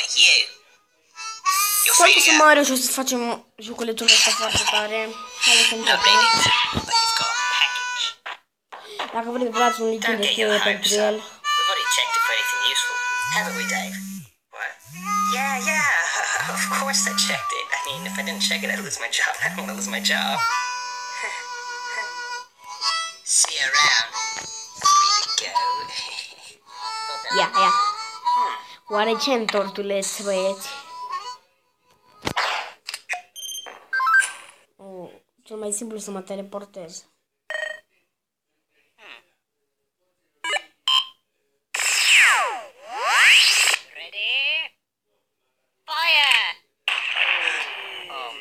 Quanto să mă reușit să facem joculețul ăsta foarte tare. Hai să începem. Dacă vreți un link în descriere pentru el. We've already checked it for anything useful, haven't we, Dave? What? Yeah, of course I checked it. I mean, if I didn't check it, I'd lose my job. I don't want to lose my job. See you around. Free to go. Ia. Oare ce întortuleți, băieți? Cel mai simplu să mă teleportez. Ready? Fire! Oh,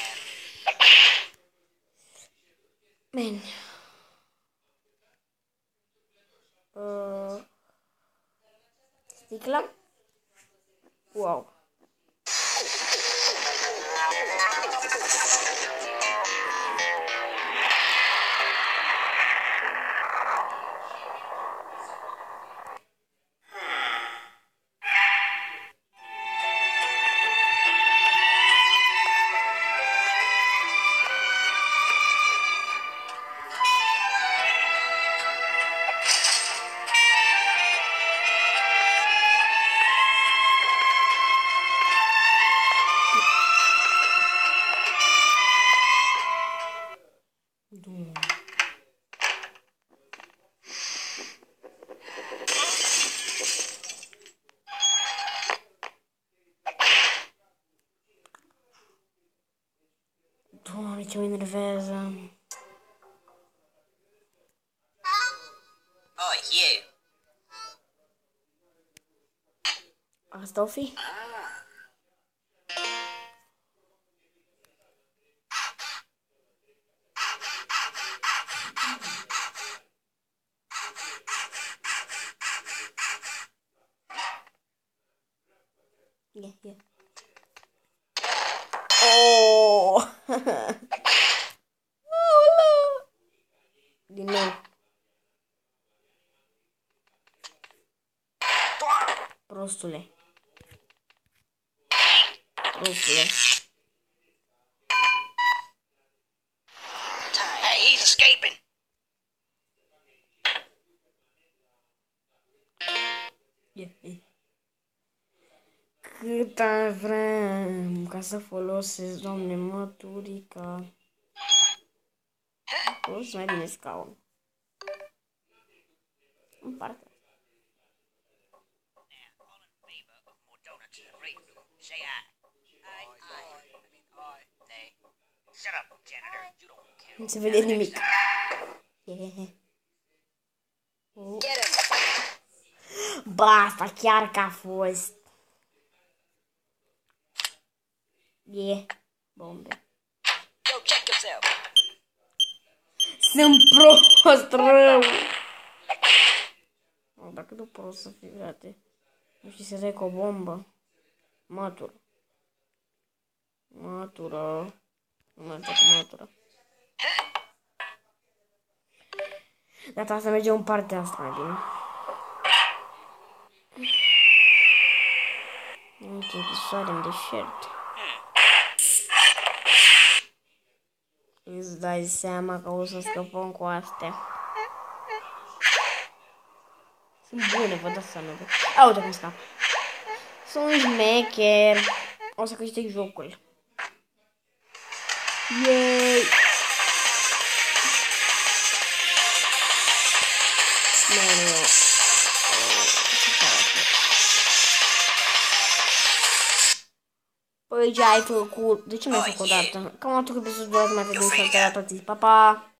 man. Sticla? Wow. Doamne, ce mă enervează. Oh, you. Asta o fi? Ia. Oh! Din nou. Prostule. Hey, he's escaping. Câtă vrem ca să folosesc, doamne, măturica. Folosesc mai bine scaun. În partea. Nu se vede nimic. Ba, asta chiar că a fost. Bombe. Sunt prost rău. Dacă nu prost să fii, frate. Nu știi să dai cu o bombă. Matură. Nu merge cu matură. Gata, să mergem în partea asta mai bine. Uite, închisoare în deșert. Îți dai seama că o să scăpăm cu astea. Sunt bune, vă dați seama. Uite cum scap. Sunt șmecher. O să câștig jocul. Yay! Nu. Păi ce ai făcut? De ce mi-ai făcut o dată? Cam atât că pe sus, mai vedem și altă dată. Pa, pa!